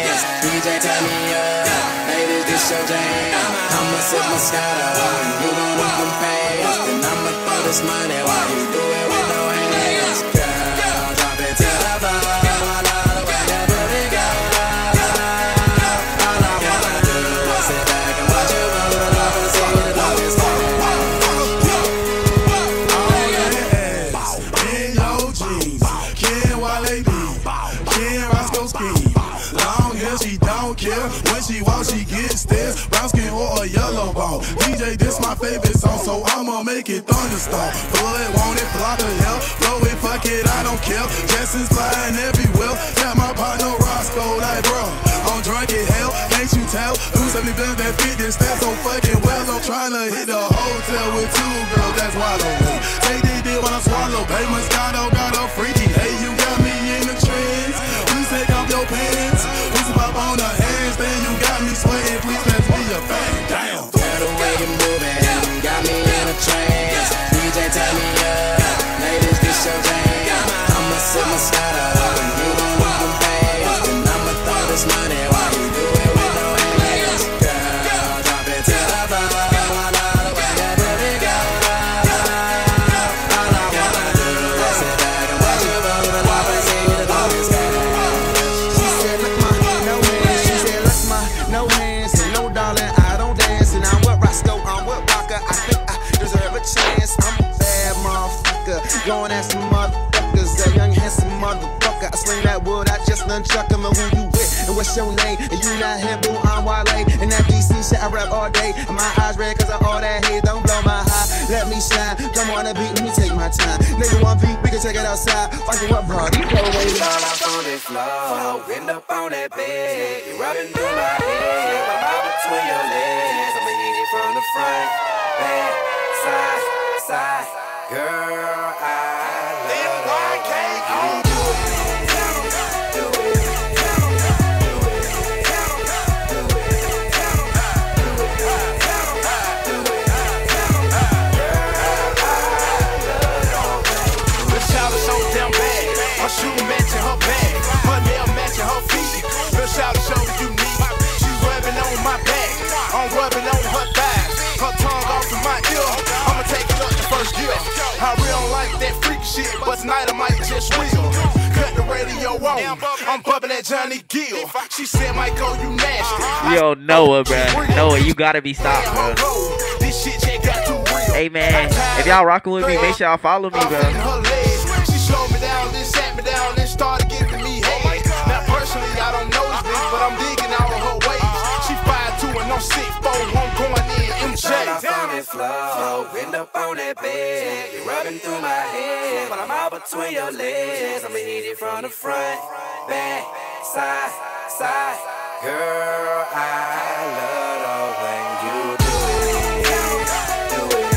chance. DJ turn me up, ladies this your jam. I'ma sip my Moscato, and you gon' look them pants. Then I'ma throw this money while you do it with no hands. Girl, drop it to the floor. I love the way you put it, girl. All I wanna do is sit back and watch you roll it up and see the longest go. In your jeans, Ken Wale B, Ken Roscoe Ski. Long hair, she don't care. When she walks, she gets stairs. Brown skin or a yellow ball. DJ, this my favorite song, so I'ma make it thunderstorm. Flood, want it, block the hell. Flow it, fuck it, I don't care. Jetsons flying everywhere. Got my partner Roscoe, like bro, I'm drunk as hell. Can't you tell? Who's me been that fit this stat so fucking well? I'm tryna hit the hotel with two girls, that's why I don't wait. Take this deal when I swallow. Hey, Moscato got a freaky. Hey, you got me in the trends. Please take off your pants. Please pop on the hands. Then you got me sweating. Please pass me a bang. Damn. Girl, the way you moving got me in a trance. DJ turn me up, ladies this your jam. I'ma sip my Moscato, and you gon' look them pants. Then I'ma throw this money while you do it with no hands. Girl, drop it to the floor. I love the way you put it, girl. All I wanna do is sit back and watch you roll it up and see the longest go. She said, look my, no hands. She said, look my, no hands. And no darling, I don't dance. And I'm with Roscoe, I'm with Rocker. I think I deserve a chance. I'm a bad motherfucker. Going at some motherfuckers. A young handsome motherfucker. I sling that wood, I just nunchuck him. And who you with? And what's your name? And you not him, boo, I'm Wale. And that DC shit I rap all day. And my eyes red cause of all that hate. Don't blow my high, let me shine. Come on the beat, let me take my time. Nigga, one beat, we can take it outside. Fucking what, bro? You go away. All up on this floor, end up on that bed. You rubbing through my head, my mouth between your legs. I'ma hit it from the front, back, side, side. Girl, I love it. Her shoe matching her bag, her nail matching her feet. Little shout show unique. She's rubbing on my back, I'm rubbing on her thighs. Her tongue off in my ear, I'ma take it up the first gear. I really don't like that freaky shit, but tonight I might just will. Cut the radio on, I'm bumping that Johnny Gill. She said, Michael, you nasty. Yo, Noah, bro. Noah, you gotta be stopped, bro. This shit just got too real. Hey, man, if y'all rocking with me, make sure y'all follow me, bro. She slowed me down, then sat me down, then started giving me head. Now personally, I don't know this bitch, but I'm digging all of her ways. She 5'2" and I'm 6'4", I'm going in MJ. All up on this floor, end up on that bed. You rubbing through my head, but I'm all between your legs. I'ma hit it from the front, back, side, side. Girl, I love the way you do it. Do it.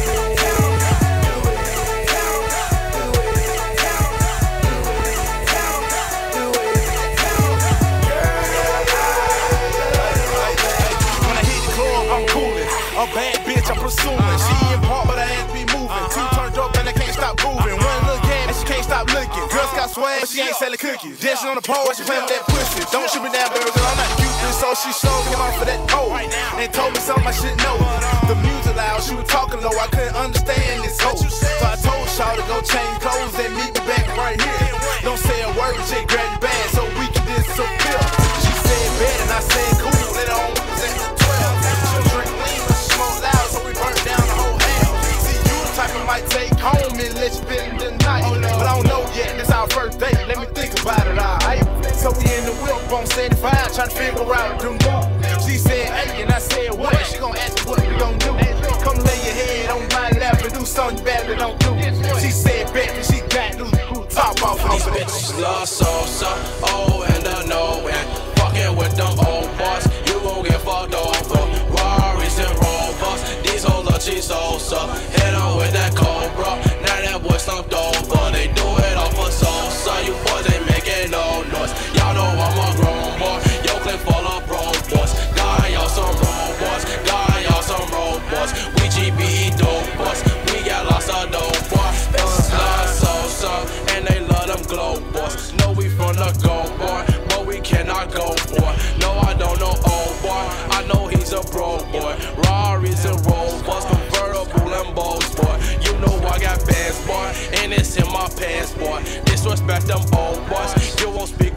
A bad bitch I'm pursuing. She in part, but I ain't be moving. Two turned up and I can't stop moving. One look at and she can't stop looking. Girls got swag, but she ain't selling cookies. Dancing on the pole, she playing with that pussy. Don't shoot me down, baby, cause I'm not cute. So she showed me off for that pole and told me something I should know. The music loud, she was talking low, I couldn't understand this hoe. So I told Shaw to go change clothes and meet me back right here. Don't say a word, just grab your bag so we can disappear. She said bad and I said cool. Later on we was at the 12. She'll drink lean, but she smoke loud, so we burnt down the whole house. See, you the type I might take home and let you spend the night. But I don't know yet, this our first date. Let me think about it, alright? So we in the whip on 75, trying to figure out the move. She said, hey, and I said, what? She gon' ask me what we gon' do. Come lay your head on my lap and do something bad that don't do. She said, bet that she got new top off of These bitches love salsa, oh, and I know it. Fucking with them old boys, you gon' get fucked over. Rarries and Rovers, these hoes love cheese salsa. Hit on with that Cobra, now that boy slumped over. They do it off of salsa, you boys ain't making no noise. Y'all know I'm a grown boy, yo clip full of bro boys. Got y'all some robots, got y'all some robots. We GBE dope boys, we got lots of dope boys. Bitches love salsa, and they love them glow boys. Know we from the go boy, but we cannot go boy.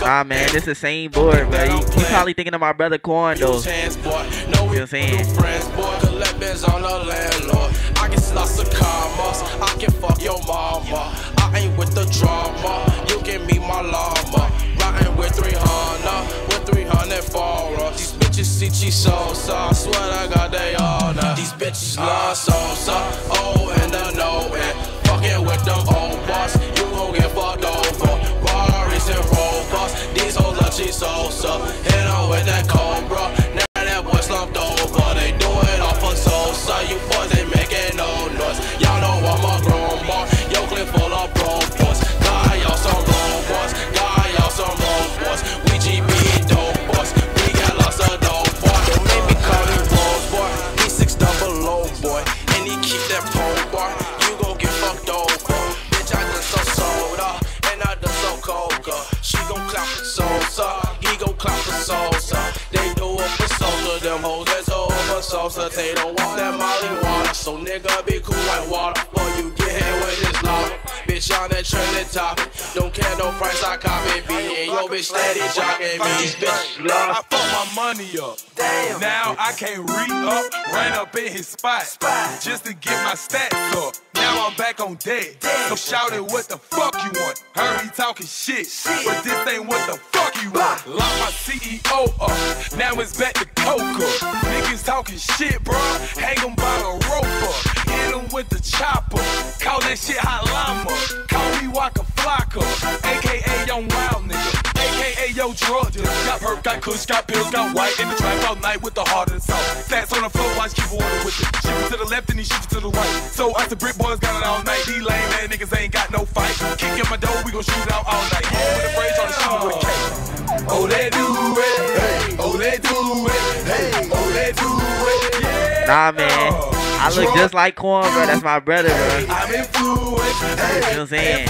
Nah, man, this the same board, bro. You probably thinking of my brother Corn, though. Use hands, boy. No, we saying? friends, boy. Collect bins on the landlord. I get lots of commas. I can fuck your mama. I ain't with the drama. You can meet my llama. Riding with 300, with 300 for us. These bitches see cheese sauce. I swear to God they all know. These bitches love salsa. Oh, and the no, and fucking with them old boss. You gon' get fucked over. Rarries and Rovers. These hoes love cheese salsa. Hit on with that Cobra. Now that boy slumped over. They do it off of salsa. You boys ain't making no noise. Y'all know I'm a grown boy. Yo, clip full of bro boys. Got y'all some low boys. Got y'all some low boys. We GB dope boys. We got lots of dope boy. Don't make me call you Rose boy. He 6 double low boy. And he keep that pole bar. You gon' get fucked over. Bitch, I done so soda. And I done so coca. She gon' clap for salsa. He gon' clap for salsa. They do it for salsa. Them hoes that's over salsa. They don't want that molly water. So nigga be cool like water. Before you get hit with this lava. Bitch on that trending topic. Don't care no price, I copy B. And yo bitch steady jocking me. These bitch love. I fucked my money up. Damn. Now I can't re-up. Ran up in his spot. Just to get my stats up. Now I'm back on deck. So shout it, what the fuck you want? Heard he talking shit. But this ain't what the fuck you want. Lock my CEO up. Now it's back to Coca. Niggas talking shit, bro. Hang 'em by the rope up. Hit 'em with the chopper. Call that shit hot llama. Call me Waka Flocka. AKA Young Wild Nigga. AKA Yo Drug Dealer. Got perk, got kush, got pills, got white. In the trap all night with the heart and soul. Stats on the floor, watch keep order with it. Shift it to the left and he shift it to the right. So us the brick boys got it all night. These lame ass niggas ain't got no fight. Kick in my door, we gon' shoot out all night. Yeah, with the braids on the shoe with a K. Oh, they do it. Hey. Oh, they do it. Hey. Oh, they do it. Yeah. Nah, man. I look just like Corn, bro. That's my brother, bro. I'm influenced. Hey. You know what I'm saying?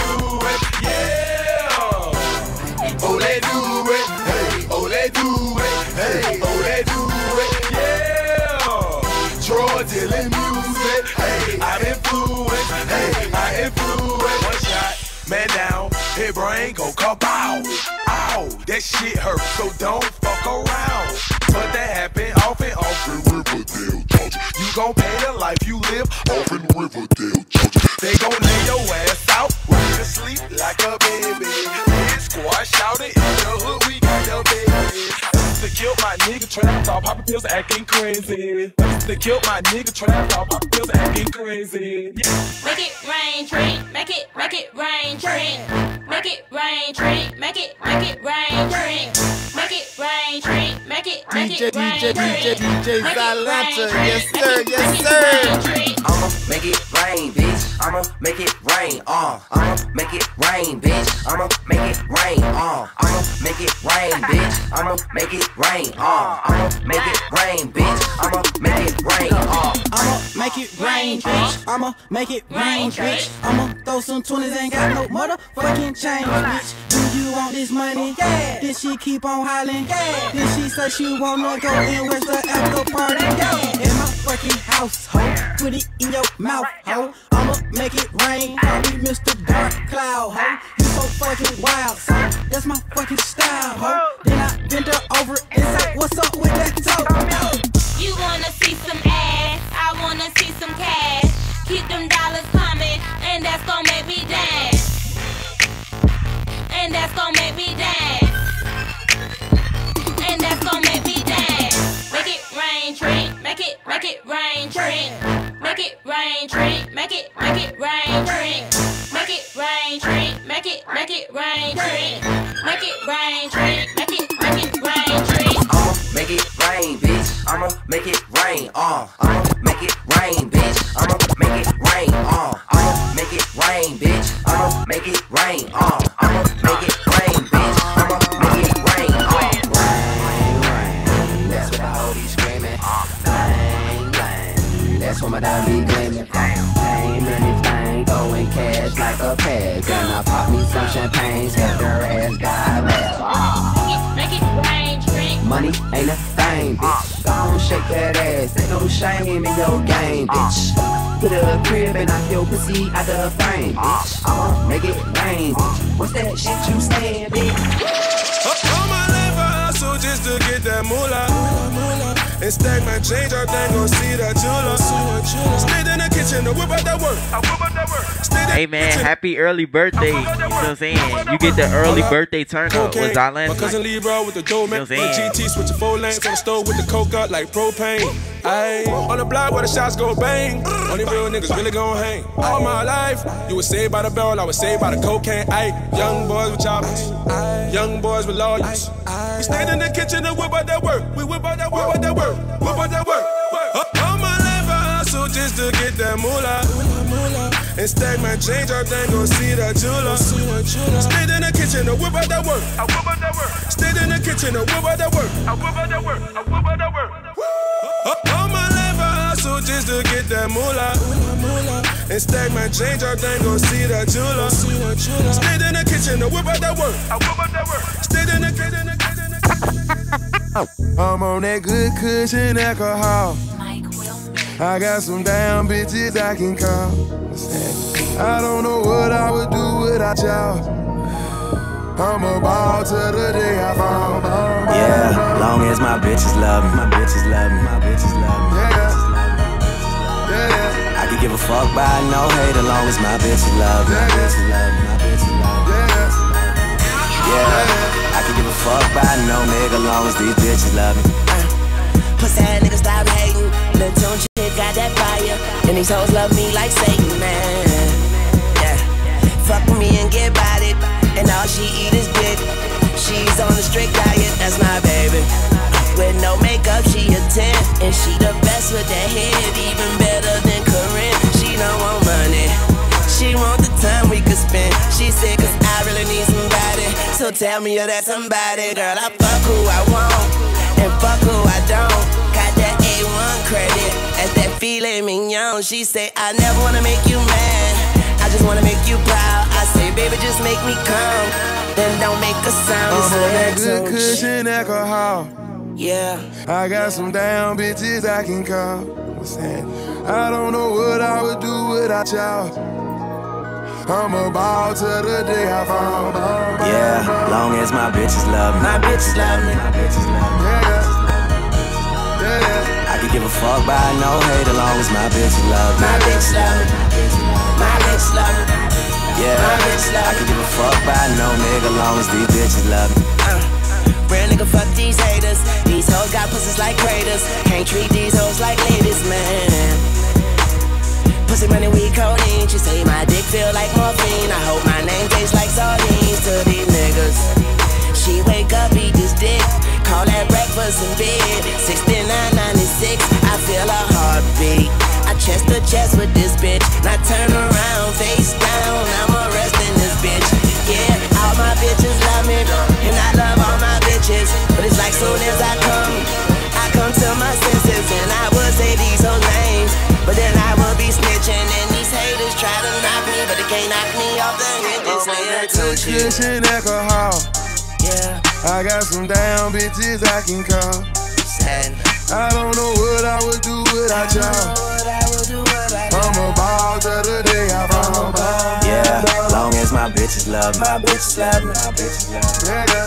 Yeah. Oh, they do it. Hey. Oh, they do it. Hey. Oh, they do it. Yeah. Drug dealing music. Hey. I'm influenced. Hey. I influence. One shot, man down. His brain go kabow. Ow, that shit hurt, so don't fuck around. But that happen off and off in Riverdale, Georgia. You gon' pay the life you live off in Riverdale, Georgia. They gon' lay your ass out, ready to sleep like a baby. His squad shouted in the hood, we got the baby. To kill my nigga trapped off, poppin' pills acting crazy. To kill my nigga trapped off, poppin' pills acting crazy. Yeah. Make it rain, tree. Make it rain, tree. Make it rain, tree. Make it rain, tree. Make it rain, tree. Make it rain, tree. DJ Salanta, yes sir, yes sir. I'ma make it rain, bitch. I'ma make it rain, I'ma make it rain, bitch. I'ma make it rain, I'ma make it rain, bitch. I'ma make it rain, I'ma make it rain, bitch. I'ma make it rain, I'ma make it rain, bitch. I'ma make it rain, bitch. I'ma throw some 20s, ain't got no motherfucking change, bitch. Do you want this money? Yeah. Then she keep on hollering. Yeah. Then she say she wanna go in where's the after party? Yeah. In my fucking house, ho. Put it in your mouth, ho. I'ma make it rain. Call me Mr. Dark Cloud, ho. You so fucking wild, son. That's my fucking style, ho. Then I bend her over and say, what's up with that toe? You wanna see some ass? I wanna see some cash. Keep them dollars coming, and that's gon' make me dance. And that's gon' make me dance. And that's gon' make me dance. Make it rain, tree. Make it rain, tree. Make it rain, tree. Make it rain, tree. Make it rain, tree. Make it rain, tree. Make it rain, tree. Make it rain, tree. I'ma make it rain, bitch. I'ma make it rain, I'ma make it rain, bitch. I'ma make it rain, I'ma make it rain, bitch. I'ma make it rain, I'ma make it rain, bitch. I'ma make it rain, rain, rain. That's what the hoe be screaming. Bang, bang. That's what my dime be gleaming. Ain't anything going cash like a peg. Gonna pop me some champagne, have her ass die mad. Make it rain, tree. Money ain't a thing, bitch. Gon' shake that ass, ain't no shame in your game, bitch. Put a crib and knock your pussy out the frame, bitch. I'ma make it rain, bitch. What's that shit you saying, bitch? All my life I hustle just to get that moolah. And stack my change up, then go see that jeweler. Stayed in the kitchen to whip out that work. Hey man, happy early birthday. You know what I'm saying? You get the early birthday turn up. Was that last My cousin night? Libra with the dough man. The GT switching 4 lanes on the stove with the coke up like propane. Ayy, on the block where the shots go bang. Only real niggas really gon' hang. All my life, you was saved by the barrel, I was saved by the cocaine. Ayy, young boys with choppers, young boys with lawyers. We stayed in the kitchen to whip out that work. We whip out that work, whip out that work, whip out that work. All my life I hustle just to get that moolah. And stack my change up, then go see that jeweler. Stayed in the kitchen to whip out that work. Stayed in the kitchen to whip out that work. All my life I hustle just to get that moolah. And stack my change up, then go see that jeweler. Stayed in the kitchen to whip out that work. Stayed in the kitchen. I'm on that good cushion alcohol. I got some damn bitches I can call. I don't know what I would do without y'all. I'm a ball till the day I fall. Yeah, long as my bitches love me, my bitches love me, my bitches love me. I could give a fuck by no hate as long as my bitches love me, my bitches love me, my bitches love me. Yeah, I could give a fuck by no nigga long as these bitches love me. Pussy ass niggas stop hating. Lil' Tune shit got that fire. And these hoes love me like Satan, man. Yeah. Fuck with me and get bodied. And all she eat is dick. She's on a strict diet, that's my baby. With no makeup, she a 10. And she the best with that head, even better than Corinne. She don't want money. She want the time we could spend. She said, cause I really need somebody. So tell me you're that somebody. Girl, I fuck who I want. And fuck who I don't. Got that A1 credit. That's that filet mignon. She say, I never wanna make you mad. I just wanna make you proud. I say, baby, just make me come. Then don't make a sound. I'm on that good cushion alcohol. Yeah. I got some damn bitches I can call. I don't know what I would do without y'all. I'm a ball till the day I fall. Yeah, long as my bitches love me, my bitches love me, my bitches love me. I could give a fuck by no hate as long as my bitches love me. My bitches love me, my bitches love me. Yeah, I could give a fuck by no nigga long as these bitches love me. Real nigga, fuck these haters. These hoes got pussies like craters. Can't treat these hoes like ladies, man. Pussy money, we codeine. She say my dick feel like morphine. I hope my name tastes like sardines to these niggas. She wake up, eat this dick. Call that breakfast in bed. 69.96, I feel a heartbeat. I chest to chest with this bitch. Now turn around, face down. I'm arresting this bitch. Yeah, all my bitches love me, and I love all my bitches. But it's like soon as I come to my senses, and I would say these whole names, but then I will be snitching, and these haters try to knock me, but they can't knock me off the hinges. I'm on that good cushion alcohol. Yeah, I got some damn bitches I can call. I don't know what I would do without y'all. I'm a ball till the day I fall. Yeah, long as my bitches love me, my bitches love me, my bitches love me.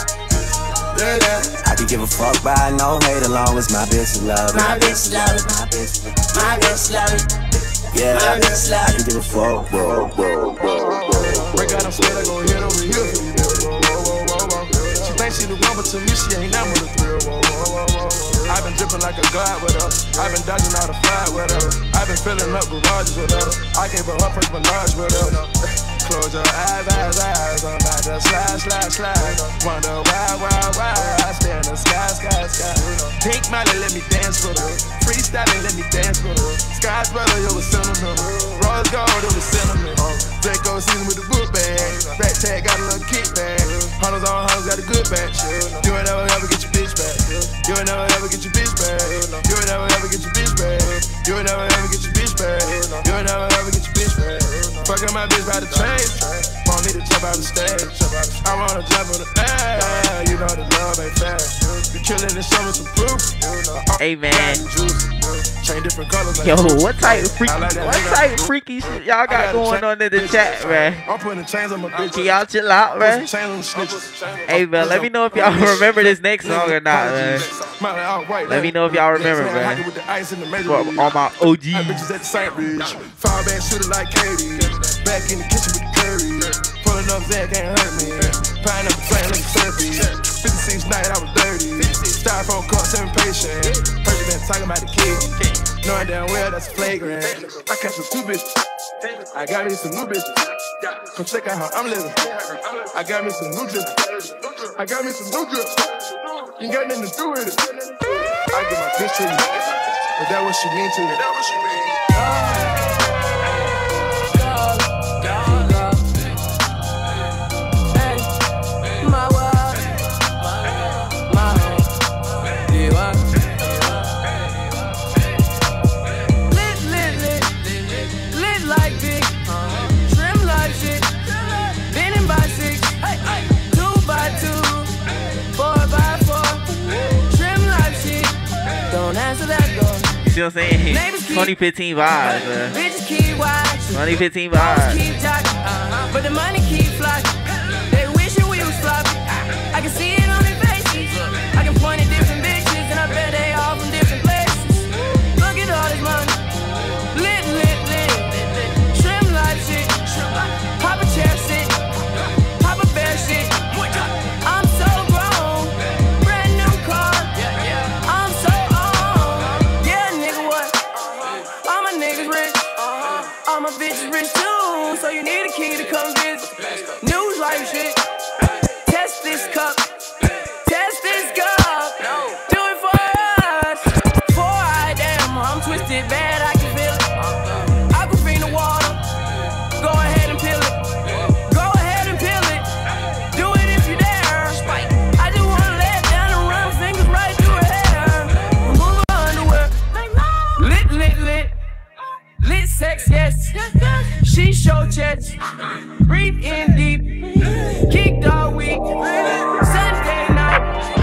I could give a fuck by no hate as long as my bitches love me. My bitches love me, my bitches love me. Yeah, I could give a fuck. Break out, I'm scared I gon' hit over here. She thinks she the one, but to me she ain't never the thrill. I've been dripping like a god with her. I've been dodging all the fly with her. I've been filling up garages with her. I gave her first menage with her. Close your eyes. I'm about to slide. Wonder why. I stay in the sky. Pink Miley, let me dance with her. Freestyling, let me dance with her. Sky's brother, it was sentimental. Rose gold, it was sentimental. Draco season with the book bag. Back tag got a little kickback. Hunters on hunters got a good batch. You ain't never ever get your bitch back. You ain't never ever get your bitch back. You ain't never ever get your bitch back. You ain't never ever get your bitch back. You ain't never ever get your bitch back. Fucking my bitch by the train. don't need to jump out the stage. I wanna jump on the air. You know the love ain't fast. You killing and showing some proof. Hey man. Change different colors. Yo, what type of freaky shit y'all got going on in the chat, man? I'm putting chains on my bitch. Can y'all chill out, man? Hey man, let me know if y'all remember this next song or not, man. Let me know if y'all remember, man. For all my OGs. Fire back shooter like Katie. Back in the kitchen with the curry. Pulling up Zach can't hurt me. Pineapple flame like a surfy. 56 night I was dirty. Styrofoam cups impatient. Heard you been talking about the kid. Knowing damn well that's flagrant. I catch some 2 bitches. I got me some new bitches. Come check out how I'm living. I got me some new drips. I got me some new drips. You ain't got nothing to do with it. I get my bitch to you. But that what she mean to you. You see what I'm saying? 2015 vibes, man. 2015 vibes. But the money keep flocking. They wishing we was floppy. I can see it on their faces. I can point at different bitches, and I bet they all from different places. Look at all this money. Lit. Trim life shit. Pop a chair shit. Pop a bear shit. I'm so grown. Brand new car. I'm so on. Yeah, nigga, what? All my niggas rich. All my bitches rich too. So you need a key to come visit. News life shit. Test this cup. Test this cup. Do it for us. Before I damn, I'm twisted bad. I can feel it. I can feel the water. Go ahead and peel it. Go ahead and peel it. Do it if you dare. I just wanna lay it down and run fingers right through her hair. Remove her underwear. Lit sex, yes. She show chest. Breathe in deep. Kicked all week. Sunday night.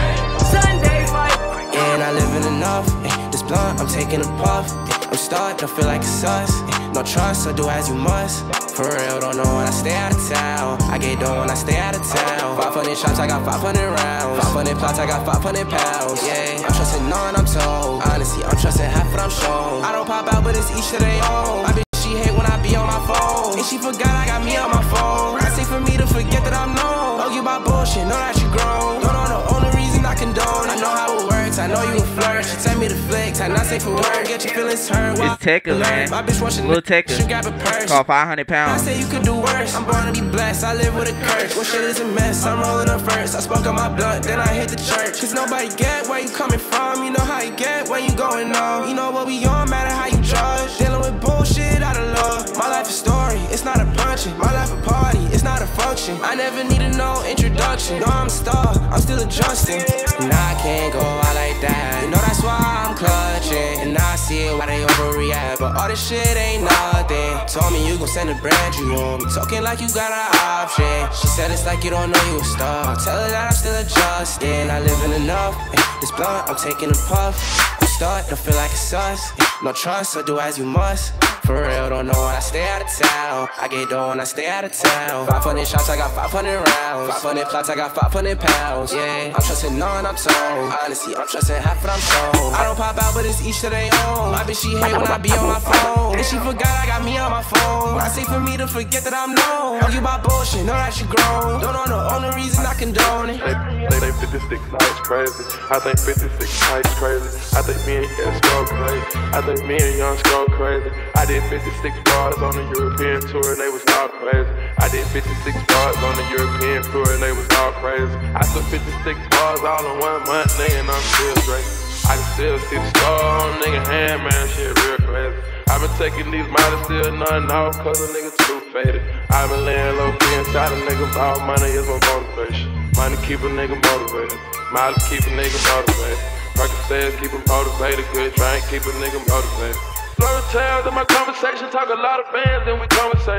Sunday fight. Yeah, and I living enough. This blunt, I'm taking a puff. I'm starting to feel like a sus. No trust, so do as you must. For real, don't know when I stay out of town. I get done when I stay out of town. 500 shots, I got 500 rounds. 500 plots, I got 500 pounds. Yeah, I'm trusting none, I'm told. Honestly, I'm trusting half what I'm shown. I don't pop out, but it's each to their own. My bitch, she hate when I be on my phone. And she forgot I got me on my phone. I say for me to forget that I'm known. Don't give my bullshit, know that you grown. Don't know the only reason I condone. I know how it works, I know you a flirt. She tell me to flex, I not say for word. Get your feelings hurt. It's Tekka, man. My bitch watching Lil Tekka. Called 500 pounds. I say you could do worse. I'm born to be blessed. I live with a curse. Well, shit is a mess. I'm rolling up first. I spoke on my blunt, then I hit the church. Cause nobody get where you coming from. You know how you get when you going on. You know what we on, matter how you judge. Dealing with bullshit out of love. My life a story, it's not a punching. My life a party, it's not a function. I never needed no introduction. No, I'm a star, I'm still adjusting. And I can't go out like that. You know that's why I'm clutching. And I see it why they overreact. But all this shit ain't nothing. Told me you gon' send a brand you on me. Talking like you got an option. She said it's like you don't know you a star. Tell her that I'm still adjusting. I living enough. This blunt, I'm taking a puff. I'm starting to feel like a sus. No trust, so do as you must. For real, don't know when I stay out of town. I get done when I stay out of town. 500 shots, I got 500 rounds. 500 plots, I got 500 pounds. Yeah, I'm trusting none, I'm told. Honestly, I'm trusting half what I'm shown. I don't pop out, but it's each to their own. My bitch, she hate when I be on my phone. And she forgot I got me on my phone. I say for me to forget that I'm known. Argue about bullshit, know that you grown. Don't know the only reason I condone it. They 56 nights crazy. I think 56 nights crazy. I think me and Yes go crazy. I think me and Young go crazy. I did 56 bars on the European tour and they was all crazy. I did 56 bars on the European tour and they was all crazy. I took 56 bars all in 1 month, nigga, and I'm still straight. I can still see the star on nigga hand, man, shit real crazy. I've been taking these miles, still nothing off, cause a nigga too faded. I've been laying low key inside a nigga, all money is my motivation. Money keep a nigga motivated, miles keep a nigga motivated. Percocets keep him motivated, good try and keep a nigga motivated. Blurry tales in my conversation, talk a lot of bands and we conversation.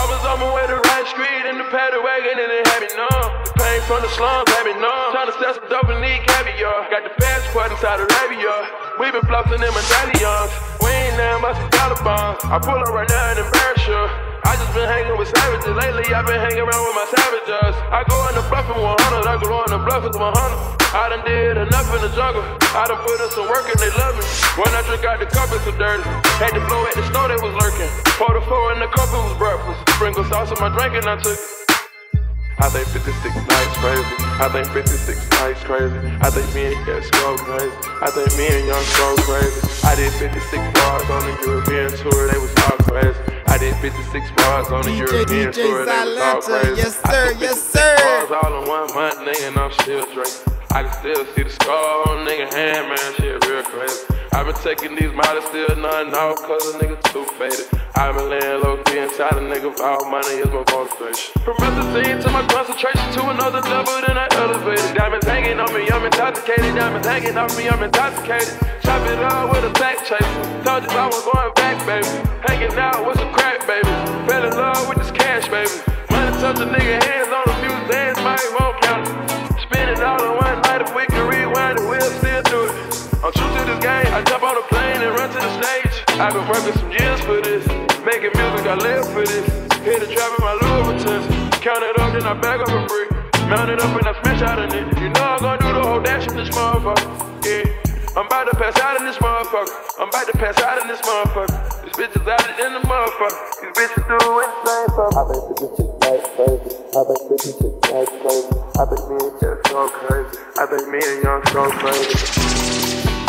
I was on my way to right street in the paddy wagon and it had me numb. The pain from the slums had me numb. Trying to sell some dope and need caviar. Got the passport inside Arabia. We been flossing in medallions. We ain't nothing but some Taliban. I pull up right now and embarrass you. I just been hanging with savages. Lately I've been hanging around with my savages. I go in the bluff in 100. I go in the bluff with 100. I done did enough in the jungle. I done put in some work and they love me. When I drink out the cup, it's so dirty. Had to blow at the store, they was lurking. Pour the 4 in the cup, it was breakfast. Sprinkle sauce in my drink and I took it. I think 56 nights crazy. I think 56 nights crazy. I think me and Cat go crazy. I think me and Young go crazy. I did 56 bars on the European tour, they was all crazy. I did 56 bars on the European tour, they was all crazy. Yes sir, yes sir. Bars all in 1 month, nigga, and I'm still drinking. I can still see the scar on nigga hand, man, shit real crazy. I've been taking these models, still nothing off, cause a nigga too faded. I've been laying low key inside a nigga, all money is my motivation. From medicine to my concentration, to another level, then I elevated. Diamonds hanging on me, I'm intoxicated. Diamonds hanging on me, I'm intoxicated. Chop it all with a back chaser. Told you I was going back, baby. Hanging out with some crack, baby. Fell in love with this cash, baby. Money touch a nigga hands on a few things, might won't count it. Spend it all in one night, if we can rewind it, we'll still do it. I'm true to this game, I jump on a plane and run to the stage. I've been working some years for this, making music, I live for this. Hit the trap in my Louis Vuittons, count it up, then I back up a brick. Mount it up and I smash out in it. You know I'm gonna do the whole dash in this motherfucker, yeah. I'm about to pass out in this motherfucker. I'm about to pass out in this motherfucker. These bitches out in the motherfucker. These bitches do insane fuck. I think 56 nights crazy. I think 56 nights crazy. I think me and Cat so crazy. I think me and Young so crazy.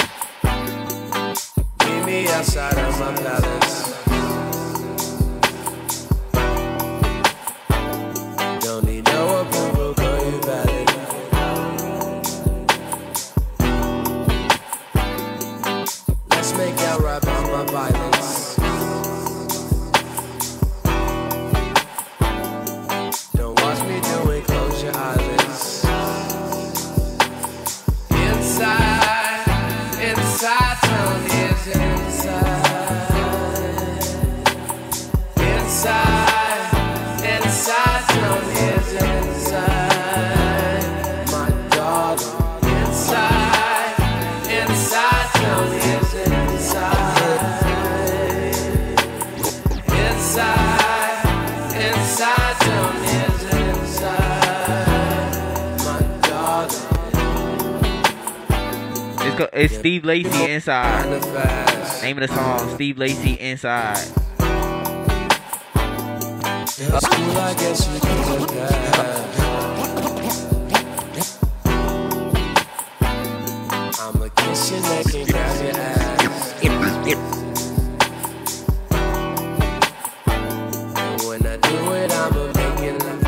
Meet me outside of my palace. Don't need no approval, girl, you valid. Let's make out right on my violence. Don't watch me do it, close your eyelids. Inside town is inside. Inside town is inside. My daughter. Inside town is inside. Inside town is inside. My daughter. It's Steve Lacy Inside. Name of the song, Steve Lacy Inside. School, I guess you can look at. I'ma kiss your neck and grab your ass. And when I do it, I'ma make it laugh.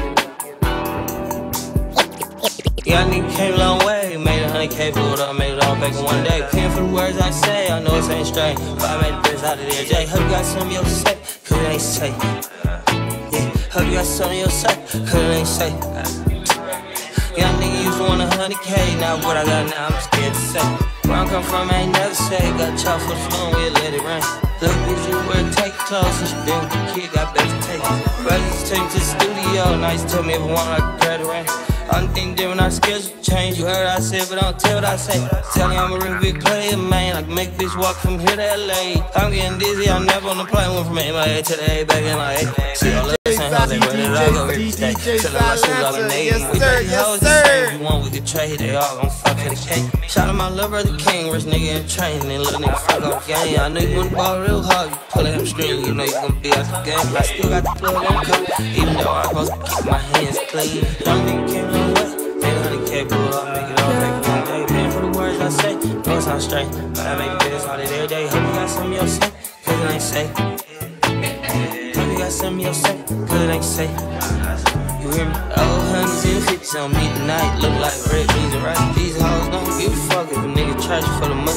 Young nigga came a long way, made 100K, blew it up, made it all back in one day. Paying for the words I say, I know it ain't straight, but I made the best out of there. Jay, hope you got something you'll say, cause it ain't safe. Yeah, hope you got something you'll say, cause it ain't safe. Young nigga used to want 100K, now what I got now, I'm scared to say. Where I come from, I ain't never say, got chopped for the phone, we'll let it rain. Look, bitch, you wear take clothes, and she been with the kid, got better take. Brothers take me to the studio, now you tell me if I want, I can grab the rain. Only thing different, our schedule change. You heard I said, but don't tell what I say. Tell you I'm a real big player, man. I can make bitch walk from here to LA. I'm getting dizzy, I'm never on the plane. Went from MIA to the A, back in my A. See all the San Jose, where did I go here today? Tell them my shoes all the Navy. We got these hoes the same. If you want, we could trade. They all gon' fuck for the cake. Shout out my little brother King, rich nigga in training. And little nigga fuck off game. I know you wanna ball real hard. You pull a hamstring, you know you gon' be out the game. I still got the plug on the cup, even though I'm supposed to keep my hands clean. Young nigga came a long way. 100K, blew up, make it all back one day. Paying for the words I say, know it sound straight, but I make the best out of every day. Hope you got something you'll say, cause it ain't safe. Hope you got something you'll say, cause it ain't safe. You hear me? Old hundreds and fifties on me tonight. Look like red beans and rice. These hoes don't give a fuck if a nigga charge you for the money, you can fuck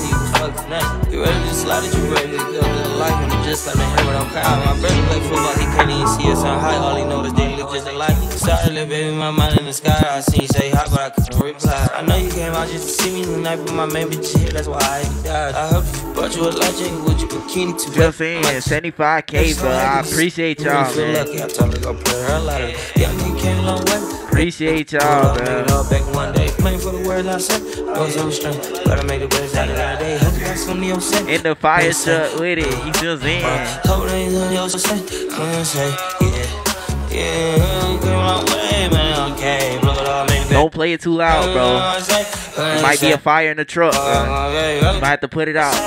fuck nothing. You ready to slide it, you ready to go to the life, and you just like the hammer on crowd. My brother play football, he can't even see us on high. All he know is they look just alike. Started little baby, my mind in the sky. I seen you say hi, but I couldn't reply. I know you came out just to see me tonight, but my main bitch here, that's why I died. I hope you brought you a logic with your bikini to just saying, 75K, bro. I appreciate y'all, man. Lucky, I told her go play her ladder. Young nigga came a long way. Appreciate y'all, man. Back one day, playing for the words I said. Goes on strength, gotta make the best out of that day. Hope you got some of your set. In the fire truck with it, you just in. Hope they on your set. Say, yeah, you came a long way, man. Okay, blow it all, make don't play it too loud, bro. It might be a fire in the truck, bro. You might have to put it out.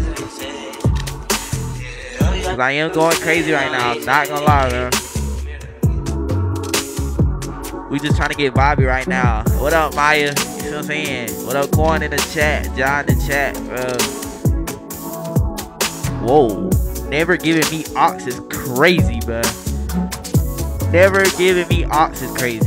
Cause I am going crazy right now. I'm not gonna lie, man. We just trying to get vibey right now. What up, Maya? You know what I'm saying? What up, Quan in the chat? John in the chat, bro. Whoa. Never giving me ox is crazy, bro. Never giving me ox is crazy.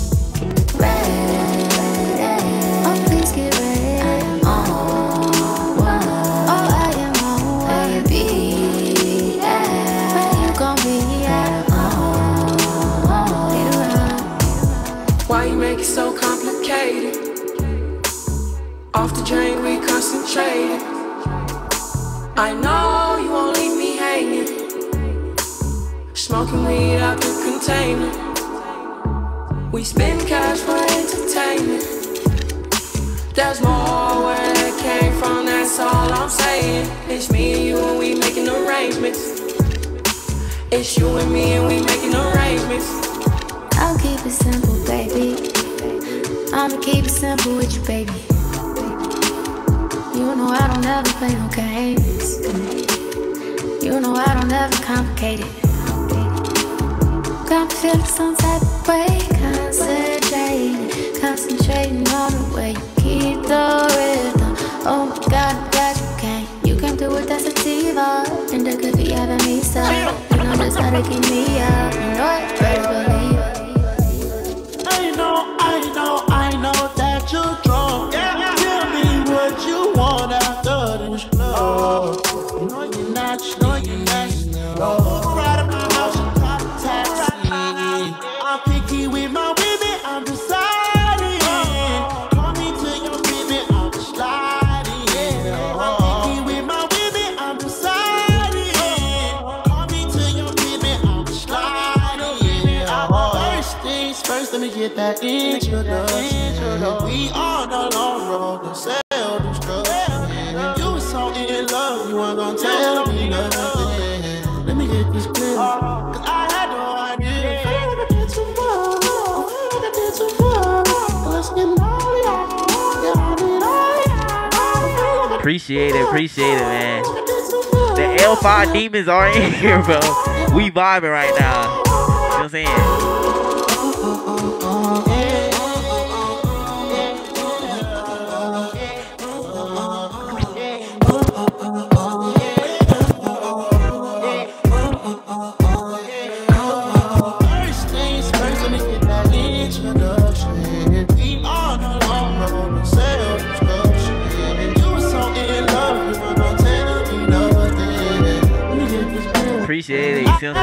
Make it so complicated. Off the drain, we concentrated. I know you won't leave me hanging. Smoking weed out the container. We spend cash for entertainment. There's more where that came from, that's all I'm saying. It's me and you and we making arrangements. It's you and me and we making arrangements. I'll keep it simple, baby. I'ma keep it simple with you, baby. You know I don't ever play no games. You know I don't ever complicate it. Got me feeling some type of way. Concentrating on the way you keep the rhythm. Oh my God, I'm glad you came. You came through with that sativa, and that could be having me so. You know just how to keep me up. You know I try to believe it. I know that you're drunk. Yeah. Tell me what you want after this love. You know you're not, right up my house, you got a taxi. I'm picky with my women, I'm deciding. Call me to your women, I'm just sliding. I'm picky with my women, I'm deciding. Call me to your women, I'm just sliding. First things first, let me get that introduction. We on the long road to self-destruction. You was so in love, you weren't gonna tell me nothing. Let me get this clear, cause I had no idea. I did too much. Let's get naughty. Appreciate it, man. The L5 demons are in here, bro. We vibing right now. You know what I'm saying? Appreciate it, you see what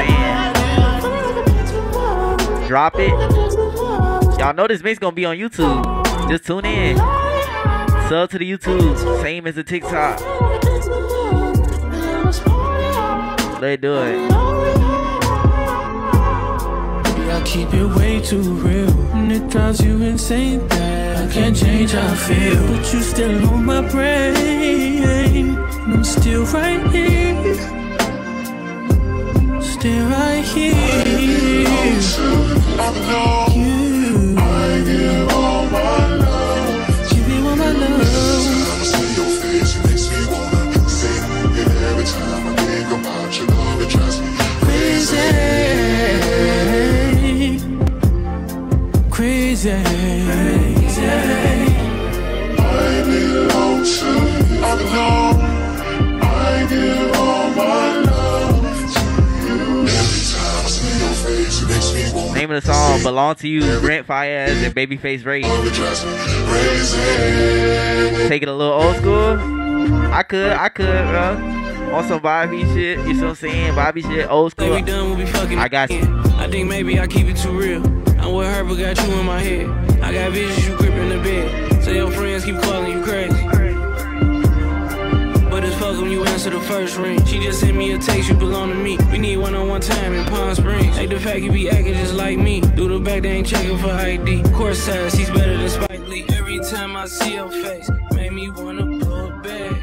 I'm saying? Drop it. Y'all know this mix gonna be on YouTube. Just tune in. Sub to the YouTube, same as the TikTok. Let's do it. I keep it way too real, and it drives you insane that I can't change how I feel, but you still on my brain, and I'm still right here, still right here. You, I give all my love, give you all my love. I see your face, it makes me wanna sing, and every time I think about your love, it drives me crazy. I belong to you. I give all my love to you. Every time I see your face, it makes me want. Name of the song, Belong to You, Brent Fayez and Babyface Ray. Take it a little old school. I could, bro. On some Bobby shit, you see what I'm saying? Bobby shit, old school. We done, we'll be fucking. I got you. I think maybe I keep it too real. I'm with her, but got you in my head. I got visions, you gripping the bed. So your friends keep calling you crazy. But it's fuck when you answer the first ring. She just sent me a text, you belong to me. We need one-on-one time in Palm Springs. Like the fact you be acting just like me. Do the back, they ain't checking for ID. Course size, he's better than Spike Lee. Every time I see your face, make me wanna blow it back.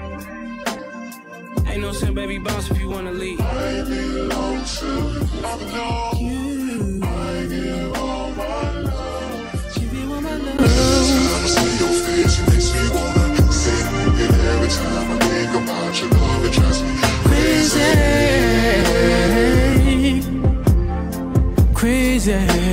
Ain't no sin, baby, bounce if you wanna leave. I belong to you. I give all my love. Give you all my love. Every time I see your face, it makes me wanna sing. And every time I think about your love, it drives me crazy. Crazy.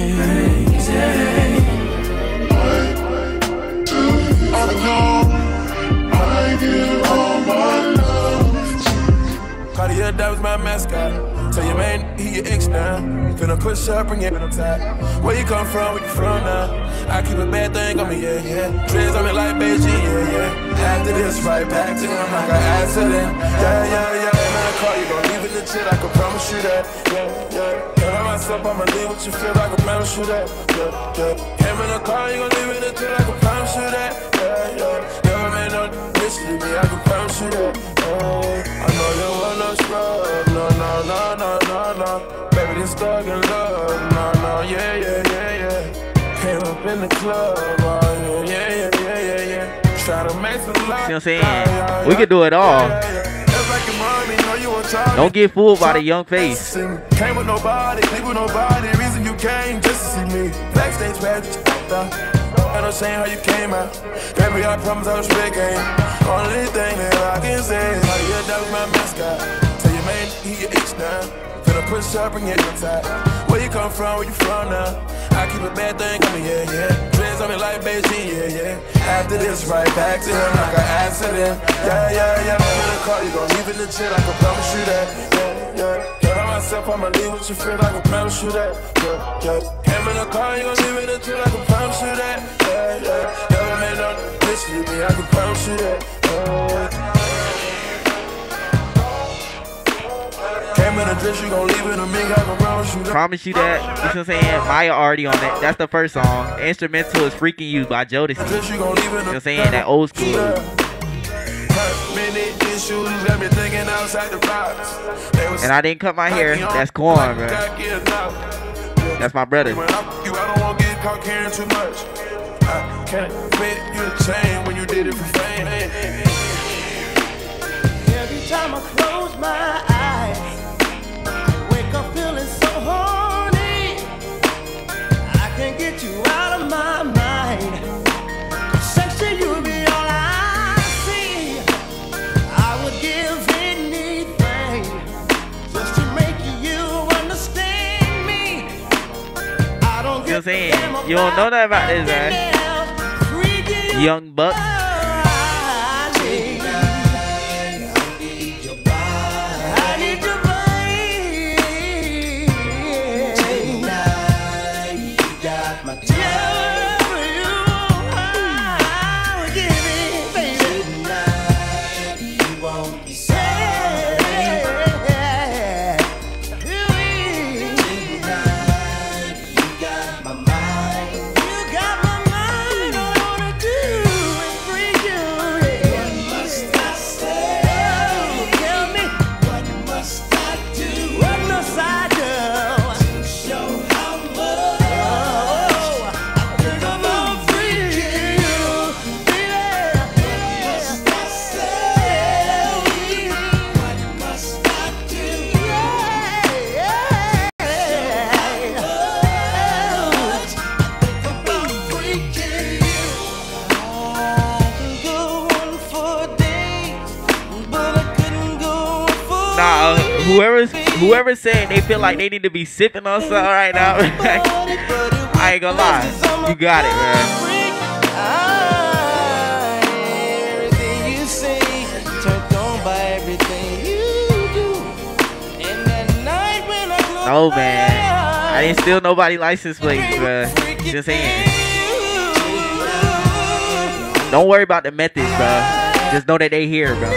I belong. I give all my love. Cartier, that was my mascot. Tell your man, he your ex now. Finna push up, bring it on top. Where you come from, where you from now? I keep a bad thing on me, yeah, yeah. Dreads on me like Beijing, yeah, yeah. After this, right back to him like an accident. Yeah, yeah, yeah. Man, I call you, gon' leave it legit, I can promise you that. Yeah, yeah. Tell myself I'ma leave what you feel, I can promise you that. Yeah, yeah. Him in the car, you gon' leave it legit, I can promise you that. Yeah, yeah. Never made no mission to me, I can promise you that. I know you wanna scrub, no, no, no, no, no, no. Baby, this stuck in love, no, no, yeah, yeah, yeah, yeah. Came up in the club, oh, yeah, yeah, yeah, yeah, yeah. Try to make some love. See what I'm saying? We can do it all. Don't get fooled by the young face. Came with nobody, sleep with nobody. Reason you came just to see me. Backstage, where you and I'm saying how you came out. Baby, I promise I was big game. Only thing that I can say is how you that was my mascot. Tell your man he your ex now. Finna push up, bring it on top. Where you come from, where you from now? I keep a bad thing on me, yeah, yeah. Dreads on me like Beijing, yeah, yeah. After this, right back to him like an accident. Yeah, yeah, yeah. I'm in the car, you gon' leave it legit, I can promise you that. Yeah, yeah. Tell myself I'ma leave what you feel, I can promise you that. Yeah, yeah. Him in the car, you gon' leave it legit, I can promise you that. Yeah, yeah. Never made no mission to me, I can promise you that. Came in a dress, you gon' leave it to me, I can promise you that. Promise you that. You know what I'm saying? Maya already on that. That's the first song. The instrumental is Freaking You by Jodeci. You know what I'm saying? That old school. And I didn't cut my hair. That's corn, bro. That's my brother. I don't want to get caught caring too much. I can't fit you the chain when you did it for fame. Every time I close my eyes, I wake up feeling so horny. I can't get you out of my mind. Sex to you be all I see. I would give anything just to make you understand me. I don't You know what I'm saying? You don't know nothing about this, man. Young Buck. Whoever's saying they feel like they need to be sipping on something right now, I ain't gonna lie. You got it, man. Everything you say, turned on by everything you do. And that night when I close No, man. I didn't steal nobody license plates, bro. Just saying. Don't worry about the methods, bro. Just know that they here, bro.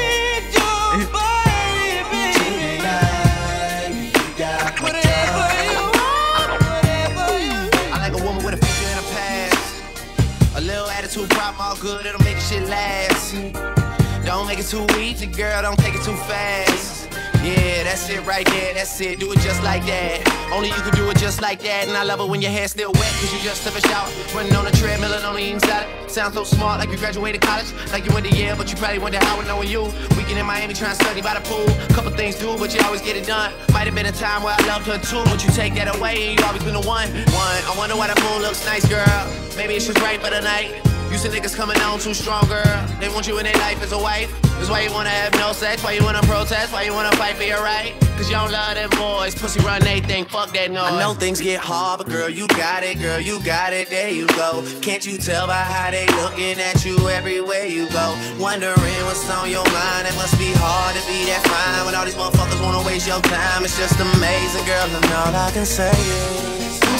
I like a woman with a future and a past. A little attitude problem, all good, it'll make shit last. Don't make it too easy, girl, don't take it too fast. Yeah, that's it right there, that's it, do it just like that. Only you can do it just like that. And I love it when your hair's still wet, cause you just took a shower. Running on a treadmill and only eating salad. Sound so smart, like you graduated college. Like you went to Yale, but you probably went to Howard knowing you. Weekend in Miami trying to study by the pool. Couple things do, but you always get it done. Might have been a time where I loved her too, but you take that away and you always been the one. I wonder why the moon looks nice, girl. Maybe it's just right for the night. You see niggas coming on too strong, girl. They want you in their life as a wife. That's why you wanna have no sex, why you wanna protest, why you wanna fight for your right. Cause you don't love them boys, pussy run they think, fuck that noise. I know things get hard, but girl, you got it, there you go. Can't you tell by how they looking at you everywhere you go? Wondering what's on your mind, it must be hard to be that fine when all these motherfuckers wanna waste your time. It's just amazing, girl, and all I can say is I'm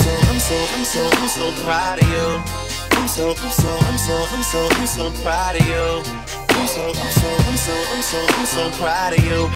so proud of you. I'm so proud of you. I'm so proud of you.